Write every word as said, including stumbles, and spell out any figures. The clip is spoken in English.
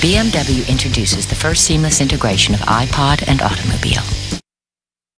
B M W introduces the first seamless integration of iPod and automobile.